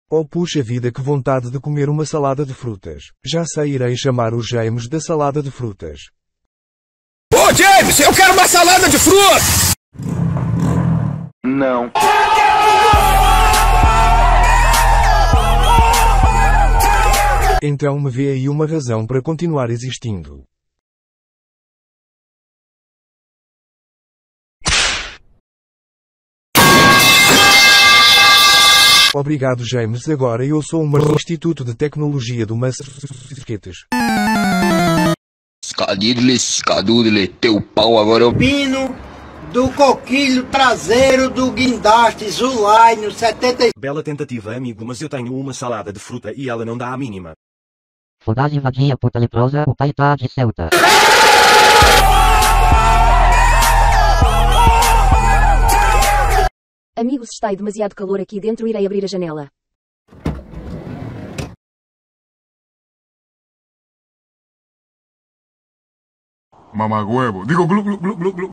Oh puxa vida, que vontade de comer uma salada de frutas. Já sei, irei chamar os James da salada de frutas. Ô James, eu quero uma salada de frutas! Não. Então me vê aí uma razão para continuar existindo. Obrigado James, agora eu sou um Instituto de Tecnologia do Massachusetts. Escadudle, teu pau agora eu... Pino do coquilho traseiro do guindaste Zulai no 70. Bela tentativa, amigo, mas eu tenho uma salada de fruta e ela não dá a mínima. Foda-se vadia puta leprosa, o pai tá de Celta. Amigos, está aí demasiado calor aqui dentro, irei abrir a janela. Mamagüevo. Digo, glu, glu, glu, glu, glu.